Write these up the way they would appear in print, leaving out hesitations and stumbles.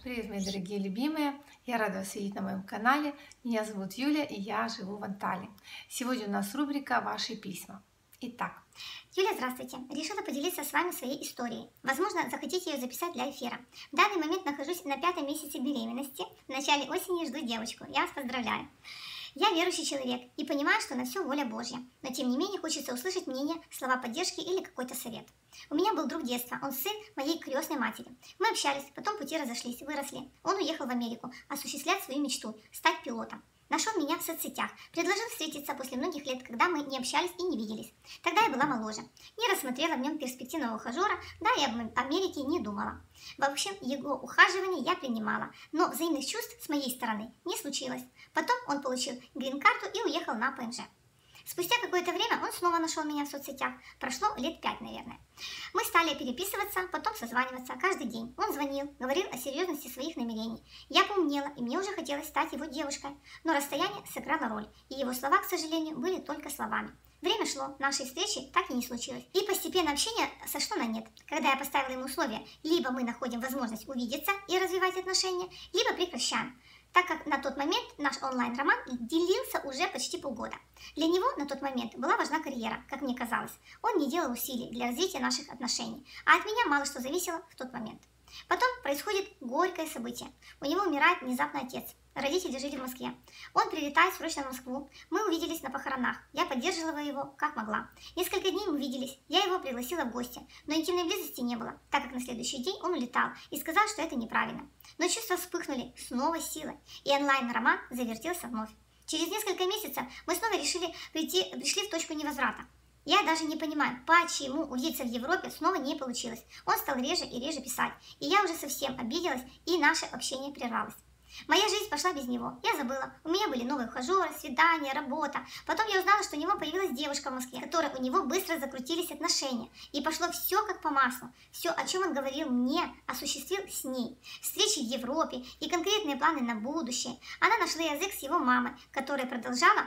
Привет, мои дорогие любимые! Я рада вас видеть на моем канале. Меня зовут Юля, и я живу в Анталии. Сегодня у нас рубрика «Ваши письма». Итак, Юля, здравствуйте! Решила поделиться с вами своей историей. Возможно, захотите ее записать для эфира. В данный момент нахожусь на 5-м месяце беременности. В начале осени жду девочку. Я вас поздравляю. Я верующий человек и понимаю, что на все воля Божья. Но тем не менее хочется услышать мнение, слова поддержки или какой-то совет. У меня был друг детства, он сын моей крестной матери. Мы общались, потом пути разошлись, выросли. Он уехал в Америку осуществлять свою мечту – стать пилотом. Нашел меня в соцсетях, предложил встретиться после многих лет, когда мы не общались и не виделись. Тогда я была моложе, не рассмотрела в нем перспективного ухажера, да и об Америке не думала. В общем, его ухаживание я принимала, но взаимных чувств с моей стороны не случилось. Потом он получил грин-карту и уехал на ПНЖ. Спустя какое-то время он снова нашел меня в соцсетях. Прошло лет 5, наверное. Мы стали переписываться, потом созваниваться каждый день. Он звонил, говорил о серьезности своих намерений. Я поумнела, и мне уже хотелось стать его девушкой. Но расстояние сыграло роль, и его слова, к сожалению, были только словами. Время шло, нашей встречи так и не случилось. И постепенно общение сошло на нет. Когда я поставила ему условия, либо мы находим возможность увидеться и развивать отношения, либо прекращаем. Так как на тот момент наш онлайн-роман длился уже почти полгода. Для него на тот момент была важна карьера, как мне казалось. Он не делал усилий для развития наших отношений, а от меня мало что зависело в тот момент. Потом происходит горькое событие. У него умирает внезапно отец. Родители жили в Москве. Он прилетает срочно в Москву. Мы увиделись на похоронах. Я поддерживала его как могла. Несколько дней мы виделись. Я его пригласила в гости. Но интимной близости не было, так как на следующий день он улетал и сказал, что это неправильно. Но чувства вспыхнули с новой силой. И онлайн-роман завертелся вновь. Через несколько месяцев мы снова пришли в точку невозврата. Я даже не понимаю, почему увидеться в Европе снова не получилось. Он стал реже и реже писать. И я уже совсем обиделась, и наше общение прервалось. Моя жизнь пошла без него. Я забыла. У меня были новые ухажеры, свидания, работа. Потом я узнала, что у него появилась девушка в Москве, которой у него быстро закрутились отношения. И пошло все как по маслу. Все, о чем он говорил мне, осуществил с ней. Встречи в Европе и конкретные планы на будущее. Она нашла язык с его мамой, которая продолжала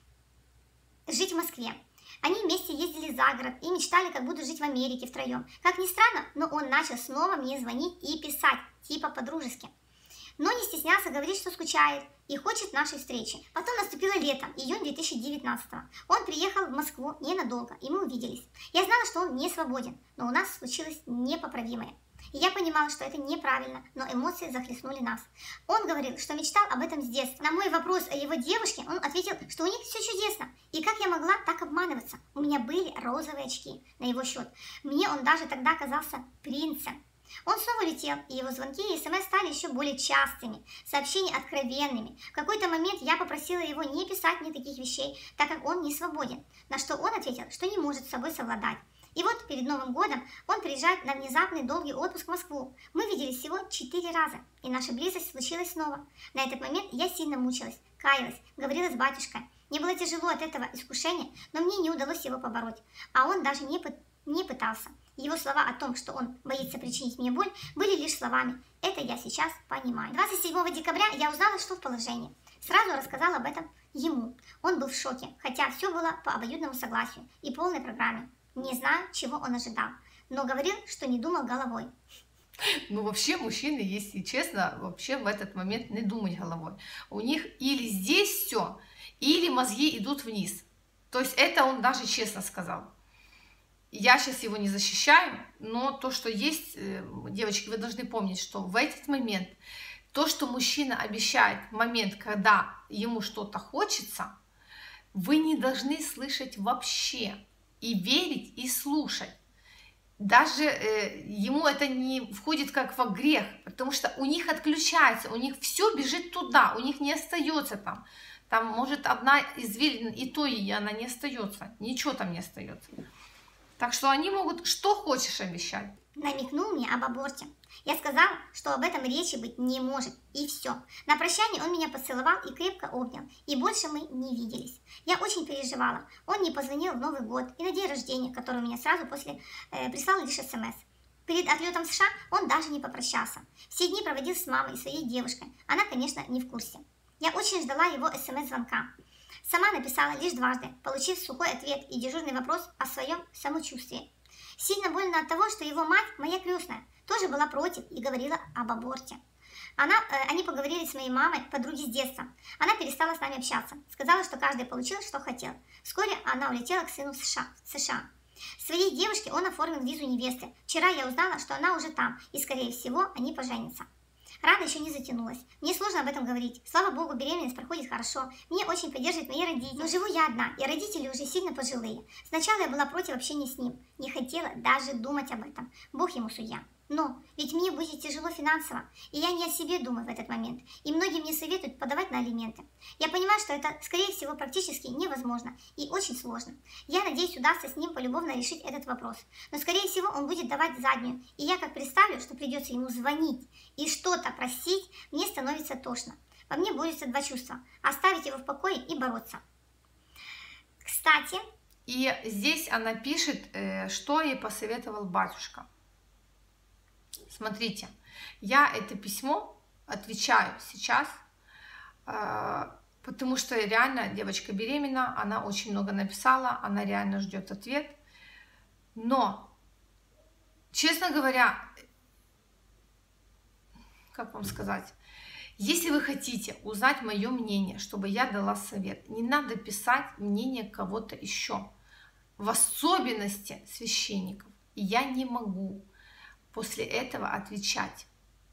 жить в Москве. Они вместе ездили за город и мечтали, как будут жить в Америке втроем. Как ни странно, но он начал снова мне звонить и писать, типа по-дружески. Но не стеснялся говорить, что скучает и хочет нашей встречи. Потом наступило лето, июнь 2019. Он приехал в Москву ненадолго, и мы увиделись. Я знала, что он не свободен, но у нас случилось непоправимое. И я понимала, что это неправильно, но эмоции захлестнули нас. Он говорил, что мечтал об этом с детства. На мой вопрос о его девушке он ответил, что у них все чудесно. И как я могла так обманываться? У меня были розовые очки на его счет. Мне он даже тогда казался принцем. Он снова улетел, и его звонки и смс стали еще более частыми, сообщения откровенными. В какой-то момент я попросила его не писать мне таких вещей, так как он не свободен, на что он ответил, что не может с собой совладать. И вот перед Новым годом он приезжает на внезапный долгий отпуск в Москву. Мы виделись всего 4 раза, и наша близость случилась снова. На этот момент я сильно мучилась, каялась, говорила с батюшкой. Мне было тяжело от этого искушения, но мне не удалось его побороть, а он даже не пытался. Его слова о том, что он боится причинить мне боль, были лишь словами. Это я сейчас понимаю. 27 декабря я узнала, что в положении. Сразу рассказала об этом ему. Он был в шоке, хотя все было по обоюдному согласию и полной программе. Не знаю, чего он ожидал, но говорил, что не думал головой. ну вообще мужчины, если честно, вообще в этот момент не думать головой. У них или здесь все, или мозги идут вниз. То есть это он даже честно сказал. Я сейчас его не защищаю, но то, что есть, девочки, вы должны помнить, что в этот момент, то, что мужчина обещает в момент, когда ему что-то хочется, вы не должны слышать вообще, и верить, и слушать. Даже ему это не входит как во грех, потому что у них отключается, у них все бежит туда, у них не остается там. Там может одна извилина, и то и она не остается, ничего там не остается. Так что они могут что хочешь обещать. Намекнул мне об аборте. Я сказала, что об этом речи быть не может, и все. На прощание он меня поцеловал и крепко обнял, и больше мы не виделись. Я очень переживала. Он не позвонил в Новый год и на день рождения, который у меня сразу после прислал лишь СМС. Перед отлетом в США он даже не попрощался. Все дни проводил с мамой и своей девушкой. Она, конечно, не в курсе. Я очень ждала его СМС-звонка. Сама написала лишь дважды, получив сухой ответ и дежурный вопрос о своем самочувствии. Сильно больно от того, что его мать, моя крестная, тоже была против и говорила об аборте. Они поговорили с моей мамой, подруги с детства. Она перестала с нами общаться. Сказала, что каждый получил, что хотел. Вскоре она улетела к сыну в США. Своей девушке он оформил визу невесты. Вчера я узнала, что она уже там, и, скорее всего, они поженятся. Рана еще не затянулась. Мне сложно об этом говорить. Слава богу, беременность проходит хорошо. Мне очень поддерживают мои родители. Но живу я одна, и родители уже сильно пожилые. Сначала я была против общения с ним. Не хотела даже думать об этом. Бог ему судья. Но ведь мне будет тяжело финансово, и я не о себе думаю в этот момент, и многие мне советуют подавать на алименты. Я понимаю, что это, скорее всего, практически невозможно и очень сложно. Я надеюсь, удастся с ним полюбовно решить этот вопрос, но, скорее всего, он будет давать заднюю, и я как представлю, что придется ему звонить и что-то просить, мне становится тошно. Во мне борются два чувства – оставить его в покое и бороться. Кстати, и здесь она пишет, что ей посоветовал батюшка. Смотрите, я это письмо отвечаю сейчас, потому что реально девочка беременна, она очень много написала, она реально ждет ответ. Но, честно говоря, как вам сказать, если вы хотите узнать мое мнение, чтобы я дала совет, не надо писать мнение кого-то еще, в особенности священников. Я не могу после этого отвечать.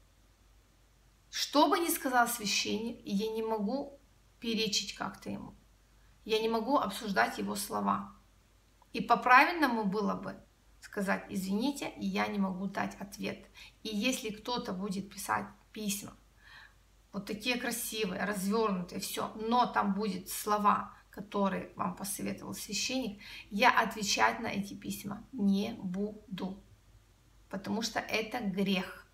Что бы ни сказал священник, я не могу перечить как-то ему. Я не могу обсуждать его слова. И по-правильному было бы сказать: извините, я не могу дать ответ. И если кто-то будет писать письма, вот такие красивые, развернутые, все, но там будут слова, которые вам посоветовал священник, я отвечать на эти письма не буду. Потому что это грех.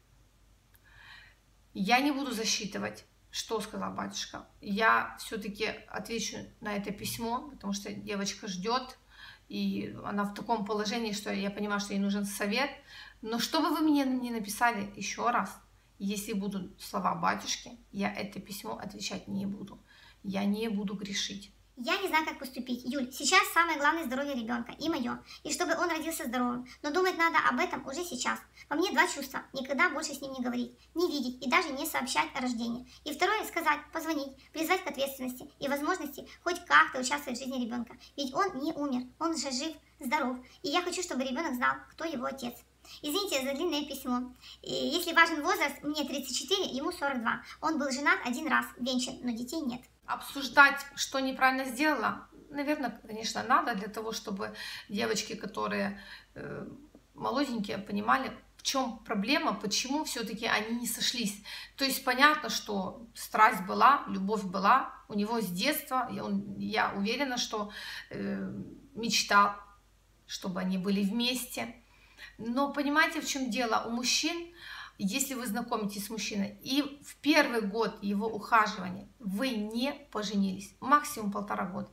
Я не буду засчитывать, что сказал батюшка. Я все-таки отвечу на это письмо, потому что девочка ждет, и она в таком положении, что я понимаю, что ей нужен совет. Но что бы вы мне не написали еще раз, если будут слова батюшки, я это письмо отвечать не буду. Я не буду грешить. Я не знаю, как поступить. Юль, сейчас самое главное здоровье ребенка и мое, и чтобы он родился здоровым. Но думать надо об этом уже сейчас. Во мне два чувства: никогда больше с ним не говорить, не видеть и даже не сообщать о рождении. И второе — сказать, позвонить, призвать к ответственности и возможности хоть как-то участвовать в жизни ребенка. Ведь он не умер, он же жив, здоров. И я хочу, чтобы ребенок знал, кто его отец. Извините за длинное письмо. И если важен возраст, мне 34, ему 42. Он был женат один раз, венчан, но детей нет. Обсуждать, что неправильно сделала, наверное, конечно, надо, для того, чтобы девочки, которые молоденькие, понимали, в чем проблема, почему все-таки они не сошлись. То есть понятно, что страсть была, любовь была у него с детства, я уверена, что мечтал, чтобы они были вместе. Но понимаете, в чем дело? У мужчин, если вы знакомитесь с мужчиной, и в первый год его ухаживания вы не поженились, максимум 1,5 года,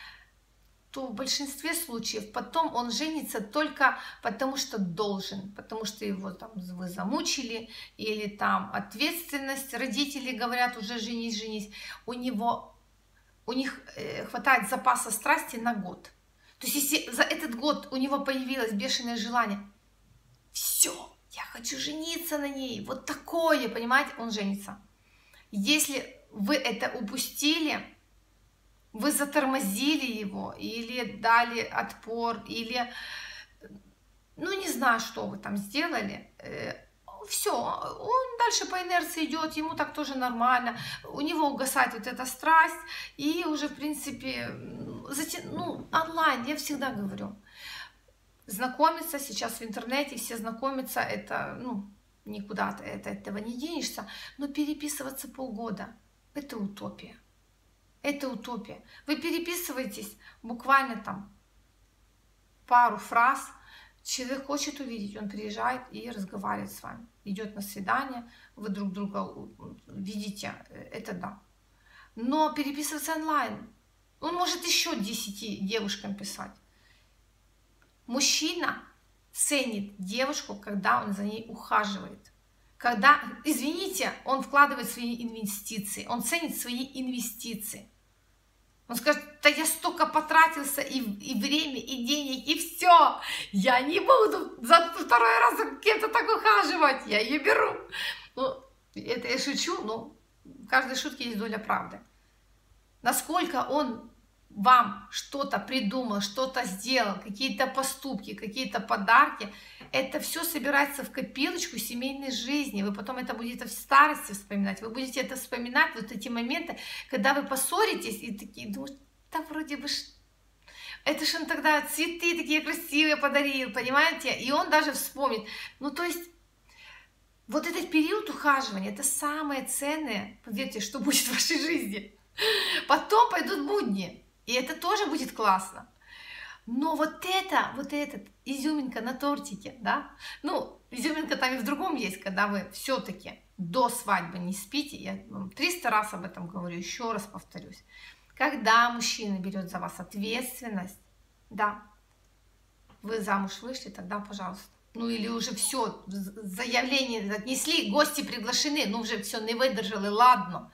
то в большинстве случаев потом он женится только потому, что должен, потому что его там вы замучили, или там ответственность, родители говорят: уже женись, женись. У них хватает запаса страсти на год. То есть если за этот год у него появилось бешеное желание, все, я хочу жениться на ней, вот такое, понимаете, он женится. Если вы это упустили, вы затормозили его, или дали отпор, или, ну, не знаю, что вы там сделали, все, он дальше по инерции идет, ему так тоже нормально, у него угасает вот эта страсть, и уже, в принципе, онлайн, я всегда говорю, знакомиться сейчас в интернете, все знакомятся, это, никуда ты от этого не денешься, но переписываться полгода — это утопия. Это утопия. Вы переписываетесь буквально там пару фраз, человек хочет увидеть, он приезжает и разговаривает с вами, идет на свидание, вы друг друга видите, это да. Но переписываться онлайн, он может еще 10 девушкам писать. Мужчина ценит девушку, когда он за ней ухаживает. Когда, извините, он вкладывает свои инвестиции, он ценит свои инвестиции. Он скажет: да я столько потратился и время, и денег, и все, я не буду за второй раз кем-то так ухаживать, я ее беру. Это я шучу, но в каждой шутке есть доля правды. Насколько он вам что-то придумал, что-то сделал, какие-то поступки, какие-то подарки, это все собирается в копилочку семейной жизни. Вы потом это будете в старости вспоминать. Вы будете это вспоминать, вот эти моменты, когда вы поссоритесь и такие думаете, да вроде бы это ж он тогда цветы такие красивые подарил, понимаете? И он даже вспомнит. Ну, то есть, вот этот период ухаживания, это самое ценное, поверьте, что будет в вашей жизни. Потом пойдут будни, и это тоже будет классно. Но вот этот изюминка на тортике, да? Ну, изюминка там и в другом есть, когда вы все-таки до свадьбы не спите. Я вам 300 раз об этом говорю, еще раз повторюсь. Когда мужчина берет за вас ответственность, да, вы замуж вышли, тогда пожалуйста. Ну или уже все, заявление отнесли, гости приглашены, ну уже все, не выдержали, ладно,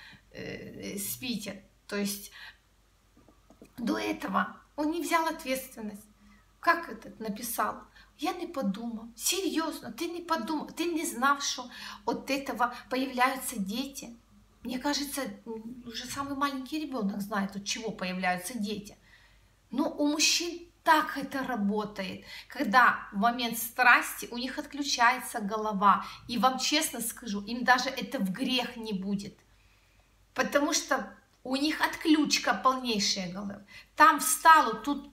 спите. То есть до этого он не взял ответственность. Как этот написал? Я не подумал. Серьезно, ты не подумал, ты не знал, что от этого появляются дети. Мне кажется, уже самый маленький ребенок знает, от чего появляются дети. Но у мужчин так это работает, когда в момент страсти у них отключается голова. И вам честно скажу, им даже это в грех не будет. Потому что у них отключка полнейшая головы. Там встало, тут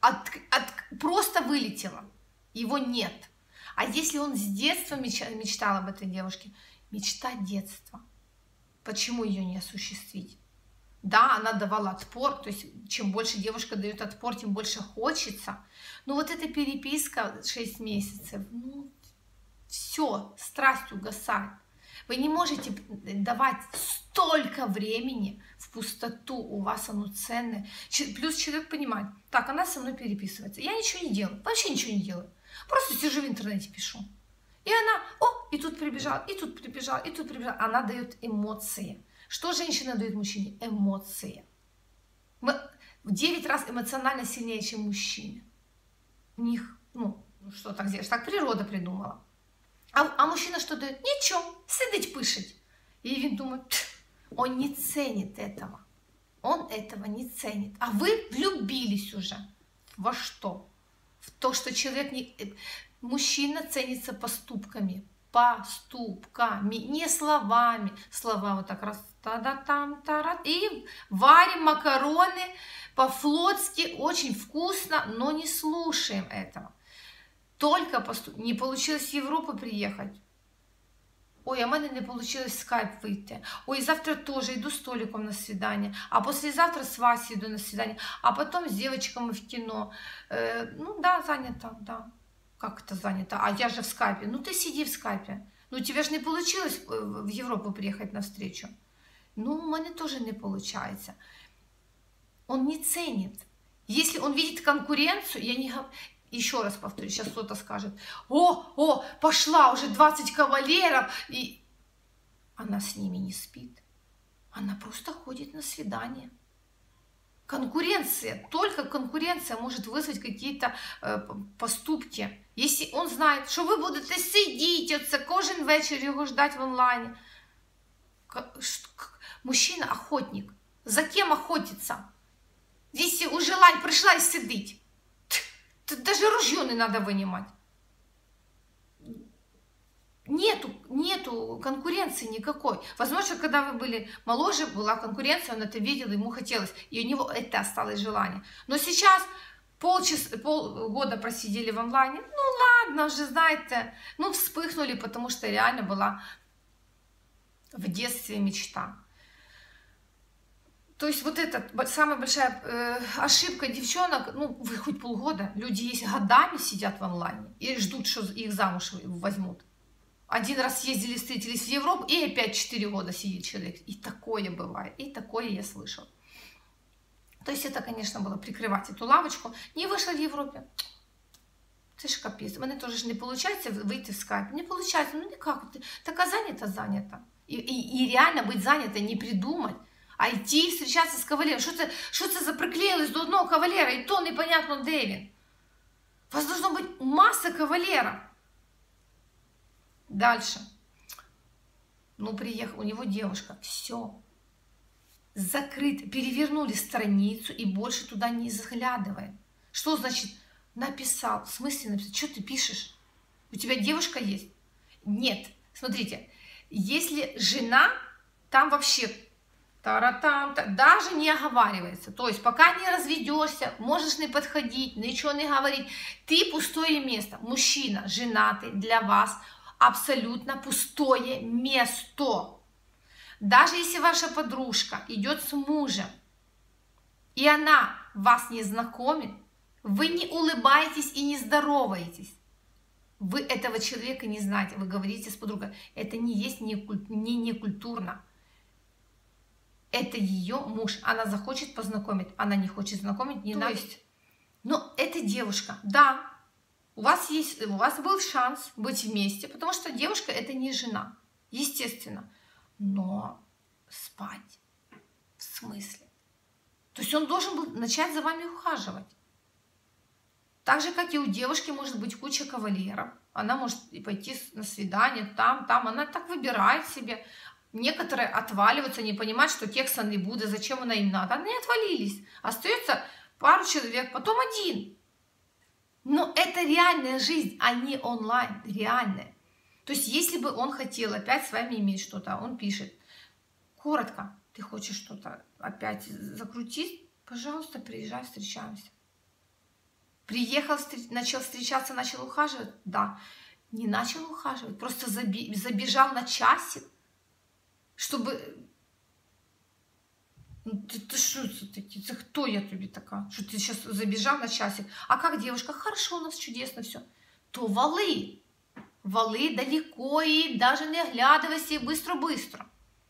просто вылетело. Его нет. А если он с детства мечтал об этой девушке, мечта детства. Почему ее не осуществить? Да, она давала отпор, то есть чем больше девушка дает отпор, тем больше хочется. Но вот эта переписка 6 месяцев, ну, все, страсть угасает. Вы не можете давать столько времени в пустоту, у вас оно ценное. Плюс человек понимает, так, она со мной переписывается, я ничего не делаю, вообще ничего не делаю. Просто сижу в интернете, пишу. И она, и тут прибежала, и тут прибежала, и тут прибежала. Она дает эмоции. Что женщина дает мужчине? Эмоции. Мы в 9 раз эмоционально сильнее, чем мужчины. У них, ну, что так сделаешь, так природа придумала. А мужчина что дает? Ничего, сидить пишет. И він думает, он не ценит этого. Он этого не ценит. А вы влюбились уже. Во что? В то, что человек не... Мужчина ценится поступками. Поступками, не словами. Слова вот так раз, та-да-там, та-ра. И варим макароны по-флотски, очень вкусно, но не слушаем этого. Только поступки. Не получилось в Европу приехать. Ой, а в мене не получилось в скайп выйти. Ой, завтра тоже иду с Толиком на свидание. А послезавтра с Васей иду на свидание. А потом с девочками в кино. Ну да, занято, да. Как это занято? А я же в скайпе. Ну ты сиди в скайпе. Ну тебе же не получилось в Европу приехать навстречу. Ну, у меня тоже не получается. Он не ценит. Если он видит конкуренцию, я не говорю... Еще раз повторю, сейчас кто-то скажет, пошла уже 20 кавалеров, и она с ними не спит. Она просто ходит на свидание. Конкуренция, только конкуренция может вызвать какие-то поступки. Если он знает, что вы будете сидіти, оце кожен вечір його ждать в онлайне. Мужчина охотник. За кем охотиться? Если у желань пришла и сидить. Даже ружье не надо вынимать. Нету конкуренции никакой. Возможно, когда вы были моложе, была конкуренция, он это видел, ему хотелось, и у него это осталось желание. Но сейчас полгода просидели в онлайне, ну ладно, уже знаете, ну вспыхнули, потому что реально была в детстве мечта. То есть вот это самая большая ошибка девчонок, ну вы хоть полгода, люди есть годами сидят в онлайне и ждут, что их замуж возьмут. Один раз ездили, встретились в Европу, и опять 4 года сидит человек. И такое бывает, и такое я слышала. То есть это, конечно, было прикрывать эту лавочку. Не вышла в Европе. Это ж капец. Мне тоже ж не получается выйти в скайп. Не получается, ну никак. Так а занято. И реально быть занятой не придумать. А идти встречаться с кавалером. Что це заприклеилось до одного кавалера, и то непонятно, де він. У вас должно быть масса кавалеров. Дальше. Ну, приехал, у него девушка, все, закрыто, перевернули страницу и больше туда не заглядываем. Что значит написал? В смысле написал? Что ты пишешь? У тебя девушка есть? Нет. Смотрите, если жена, там вообще таратам, даже не оговаривается. То есть пока не разведешься, можешь не подходить, ничего не говорить. Ты пустое место. Мужчина, женатый, для вас абсолютно пустое место. Даже если ваша подружка идет с мужем, и она вас не знакомит, вы не улыбаетесь и не здороваетесь. Вы этого человека не знаете, вы говорите с подругой. Это не есть не культурно. Это ее муж. Она захочет познакомить, она не хочет знакомить, не надо. Но это девушка, да. У вас был шанс быть вместе, потому что девушка это не жена, естественно. Но спать в смысле? То есть он должен был начать за вами ухаживать. Так же, как и у девушки может быть куча кавалеров. Она может и пойти на свидание, там. Она так выбирает себе. Некоторые отваливаются, не понимают, что текста не будет, зачем она им надо. Они отвалились. Остается пару человек, потом один. Но это реальная жизнь, а не онлайн. Реальная. То есть, если бы он хотел опять с вами иметь что-то, он пишет. Коротко, ты хочешь что-то опять закрутить? Пожалуйста, приезжай, встречаемся. Приехал, начал встречаться, начал ухаживать? Да. Не начал ухаживать, просто забежал на часик, чтобы... Ты что это? Кто я тебе такая? Что ты сейчас забежал на часик? А как девушка? Хорошо, у нас чудесно все. То валы. Валы далеко и даже не оглядывайся, быстро-быстро.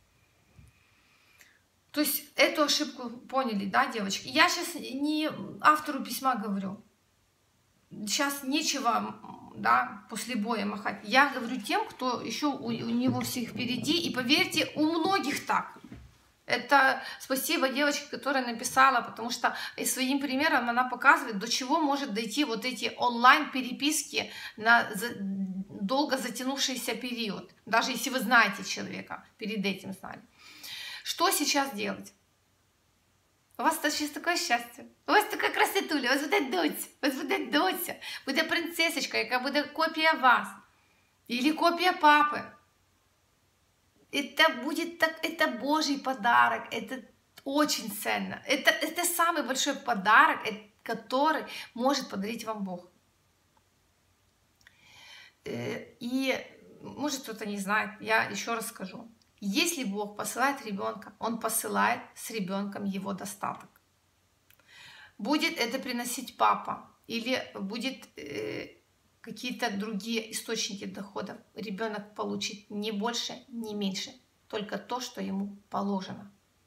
То есть эту ошибку поняли, да, девочки? Я сейчас не автору письма говорю. Сейчас нечего, да, после боя махать. Я говорю тем, кто еще у него всех впереди. И поверьте, у многих так. Это спасибо девочке, которая написала, потому что своим примером она показывает, до чего может дойти вот эти онлайн-переписки на долго затянувшийся период. Даже если вы знаете человека, перед этим знали. Что сейчас делать? У вас сейчас такое счастье, у вас така красотуля, у вас буде доця, буде принцесочка, яка буде копія вас, или копия папы. Это будет так, это Божий подарок, это очень ценно. Это самый большой подарок, который может подарить вам Бог. И может кто-то не знает, я еще раз скажу. Если Бог посылает ребенка, Он посылает с ребенком его достаток. Будет это приносить папа или будет какие-то другие источники доходов, ребенок получит не больше, не меньше, только то, что ему положено.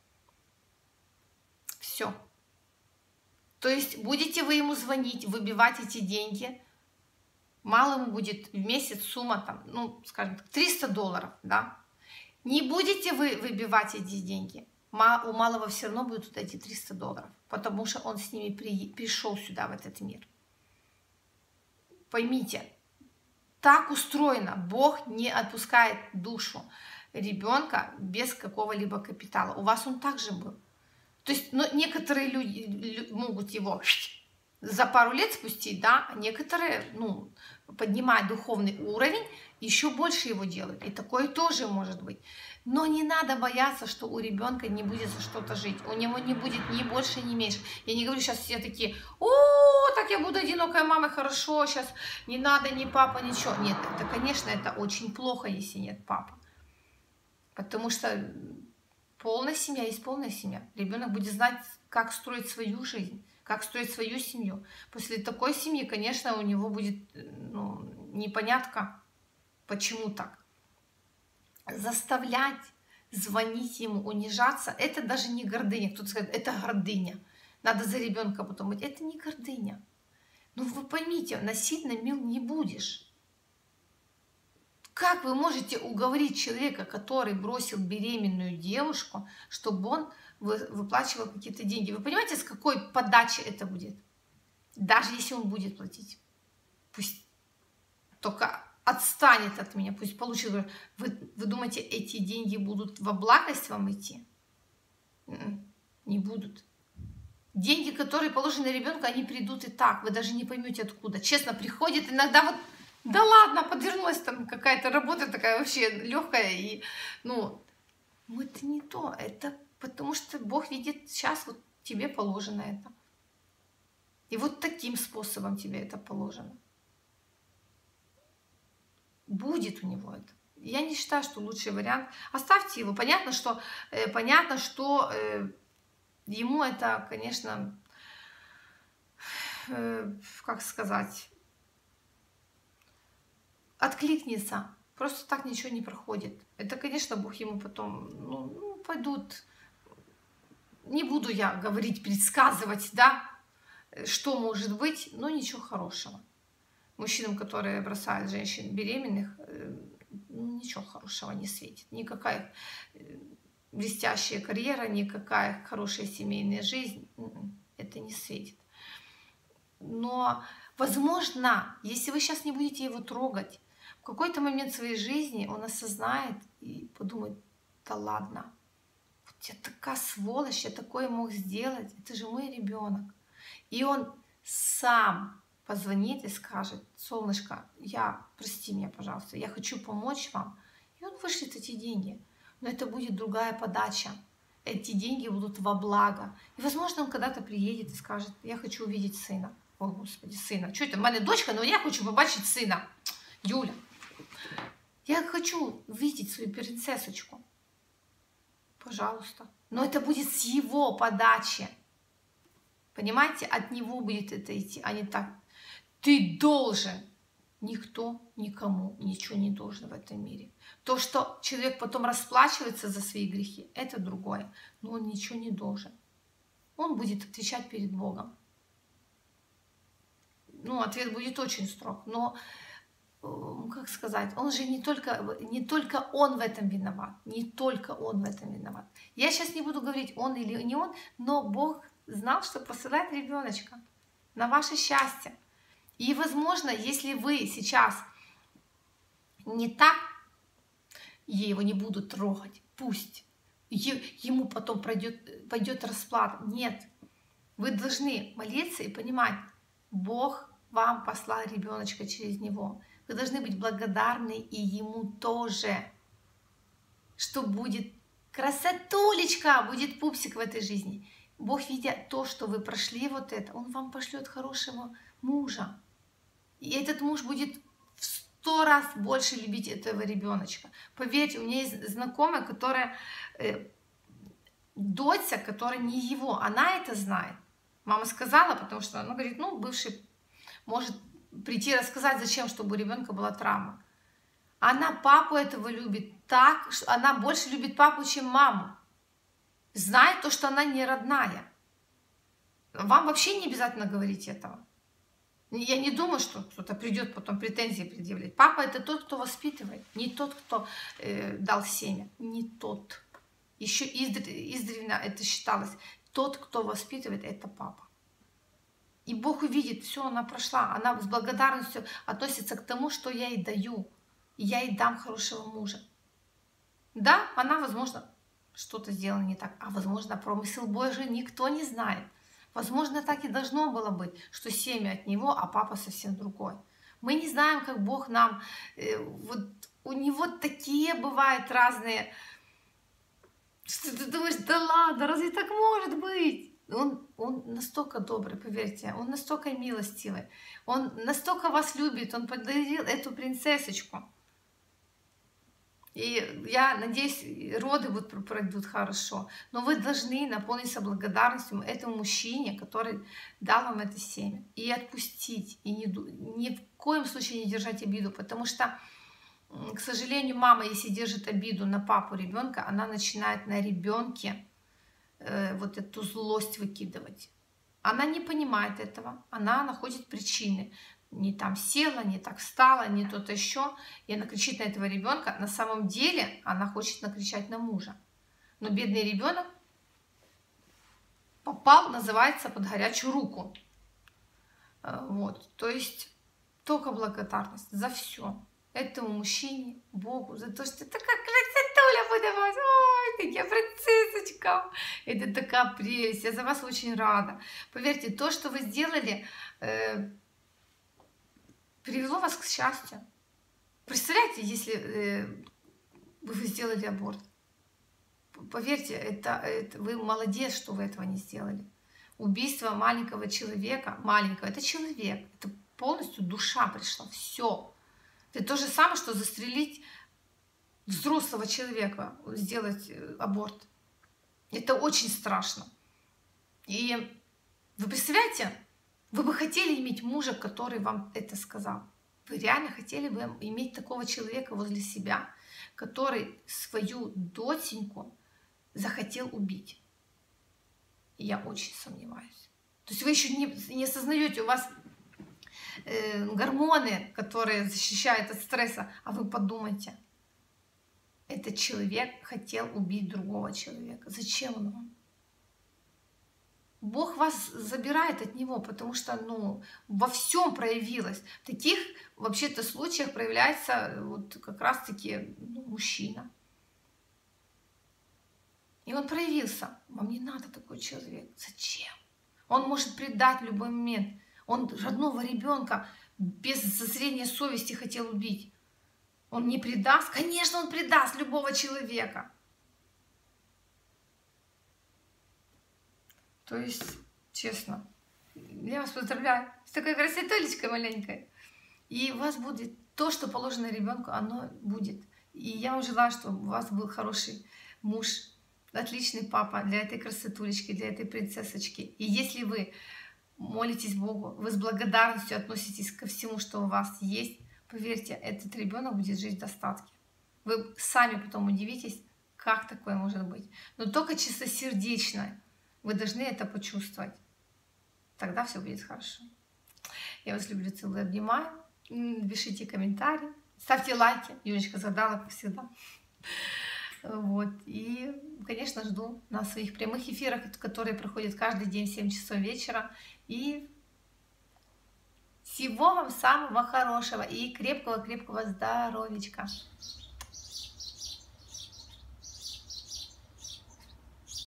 Все. То есть будете вы ему звонить, выбивать эти деньги, мало ему будет в месяц сумма, там, ну, скажем так, $300, да? Не будете вы выбивать эти деньги, у малого все равно будут вот эти $300, потому что он с ними пришел сюда, в этот мир. Поймите, так устроено, Бог не отпускает душу ребенка без какого-либо капитала. У вас он также был. То есть, ну, некоторые люди могут его за пару лет спустить, да, а некоторые, ну, поднимают духовный уровень, еще больше его делают. И такое тоже может быть. Но не надо бояться, что у ребенка не будет за что-то жить. У него не будет ни больше, ни меньше. Я не говорю сейчас все такие, о, так я буду одинокой мамой, хорошо, сейчас не надо ни папа, ничего. Нет, это, конечно, это очень плохо, если нет папы. Потому что полная семья есть полная семья. Ребенок будет знать, как строить свою жизнь, как строить свою семью. После такой семьи, конечно, у него будет, ну, непонятно, почему так. Заставлять, звонить ему, унижаться, это даже не гордыня. Кто-то скажет, это гордыня. Надо за ребенка потом быть. Это не гордыня. Но вы поймите, насильно мил не будешь. Как вы можете уговорить человека, который бросил беременную девушку, чтобы он выплачивал какие-то деньги? Вы понимаете, с какой подачи это будет? Даже если он будет платить. Пусть только отстанет от меня, пусть получит. Вы думаете, эти деньги будут во благость вам идти? Не будут. Деньги, которые положены ребенку, они придут и так, вы даже не поймете откуда. Честно, приходит иногда вот, да ладно, подвернулась там какая-то работа такая вообще легкая, и, ну, это не то, это потому что Бог видит, сейчас вот тебе положено это. И вот таким способом тебе это положено. Будет у него это. Я не считаю, что лучший вариант. Оставьте его. Понятно, что ему это, конечно, как сказать, откликнется. Просто так ничего не проходит. Это, конечно, Бог ему потом, ну, пойдут. Не буду я говорить, предсказывать, да, что может быть, но ничего хорошего. Мужчинам, которые бросают женщин беременных, ничего хорошего не светит. Никакая блестящая карьера, никакая хорошая семейная жизнь, это не светит. Но, возможно, если вы сейчас не будете его трогать, в какой-то момент своей жизни он осознает и подумает, да ладно, вот я такая сволочь, я такое мог сделать, это же мой ребенок. И он сам позвонит и скажет, солнышко, прости меня, пожалуйста, я хочу помочь вам. И он вышлет эти деньги. Но это будет другая подача. Эти деньги будут во благо. И, возможно, он когда-то приедет и скажет, я хочу увидеть сына. О, Господи, сына. Что это? У меня дочка, но я хочу побачить сына. Юля, я хочу увидеть свою принцессочку. Пожалуйста. Но это будет с его подачи. Понимаете, от него будет это идти, а не так. Ты должен. Никто никому ничего не должен в этом мире. То, что человек потом расплачивается за свои грехи, это другое. Но он ничего не должен. Он будет отвечать перед Богом. Ну, ответ будет очень строг. Но, как сказать, он же не только он в этом виноват. Не только он в этом виноват. Я сейчас не буду говорить, он или не он, но Бог знал, что посылает ребеночка на ваше счастье. И, возможно, если вы сейчас не так, его не будут трогать, пусть ему потом пойдет расплата. Нет, вы должны молиться и понимать, Бог вам послал ребеночка через него. Вы должны быть благодарны и ему тоже, что будет красотулечка, будет пупсик в этой жизни. Бог, видя то, что вы прошли вот это, Он вам пошлет хорошего мужа. И этот муж будет в 100 раз больше любить этого ребеночка. Поверьте, у меня есть знакомая, которая, дочь, которая не его, она это знает. Мама сказала, потому что она говорит, ну, бывший может прийти рассказать, зачем, чтобы у ребенка была травма. Она папу этого любит так, что она больше любит папу, чем маму. Знает то, что она не родная. Вам вообще не обязательно говорить этого. Я не думаю, что кто-то придет потом претензии предъявлять. Папа — это тот, кто воспитывает, не тот, кто дал семя, не тот. Еще издревле это считалось. Тот, кто воспитывает, это папа. И Бог увидит, все, она прошла, она с благодарностью относится к тому, что я ей даю. И я ей дам хорошего мужа. Да, она, возможно, что-то сделала не так, а возможно, промысел Божий никто не знает. Возможно, так и должно было быть, что семя от него, а папа совсем другой. Мы не знаем, как Бог нам... вот у него такие бывают разные... Что ты думаешь, да ладно, разве так может быть? Он настолько добрый, поверьте, он настолько милостивый, он настолько вас любит, он подарил эту принцессочку. И я надеюсь, роды пройдут хорошо. Но вы должны наполниться благодарностью этому мужчине, который дал вам это семя. И отпустить. И ни в коем случае не держать обиду. Потому что, к сожалению, мама, если держит обиду на папу ребенка, она начинает на ребенке вот эту злость выкидывать. Она не понимает этого. Она находит причины. Не там села, не так встала, не то-то еще. И она кричит на этого ребенка. На самом деле она хочет накричать на мужа. Но бедный ребенок попал, называется, под горячую руку. Вот. То есть только благодарность за все. этому мужчине, Богу, за то, что такая красотуля подавать. Ой, такая принцессочка. Это такая прелесть. Я за вас очень рада. Поверьте, то, что вы сделали, привело вас к счастью. Представляете, если вы сделали аборт. Поверьте, это вы молодец, что вы этого не сделали. Убийство маленького человека, это человек, это полностью душа пришла, все. Это то же самое, что застрелить взрослого человека, сделать аборт. Это очень страшно. И вы представляете, вы бы хотели иметь мужа, который вам это сказал. Вы реально хотели бы иметь такого человека возле себя, который свою доченьку захотел убить. И я очень сомневаюсь. То есть вы еще не осознаете, у вас гормоны, которые защищают от стресса, а вы подумайте, этот человек хотел убить другого человека. Зачем он вам? Бог вас забирает от него, потому что во всем проявилось. В таких вообще-то случаях проявляется вот как раз-таки мужчина. И он проявился. Вам не надо такой человек. Зачем? Он может предать в любой момент. Он родного ребенка без зазрения совести хотел убить. Он не предаст? Конечно, он предаст любого человека. То есть, честно, я вас поздравляю с такой красотулечкой маленькой. И у вас будет то, что положено ребенку, оно будет. И я вам желаю, чтобы у вас был хороший муж, отличный папа для этой красотулечки, для этой принцессочки. И если вы молитесь Богу, вы с благодарностью относитесь ко всему, что у вас есть, поверьте, этот ребенок будет жить в достатке. Вы сами потом удивитесь, как такое может быть. Но только чистосердечно вы должны это почувствовать. Тогда все будет хорошо. Я вас люблю, целую, обнимаю. Пишите комментарии, ставьте лайки. Юлечка задала, как всегда. Вот. И, конечно, жду на своих прямых эфирах, которые проходят каждый день в 7 часов вечера. И всего вам самого хорошего и крепкого-крепкого здоровичка.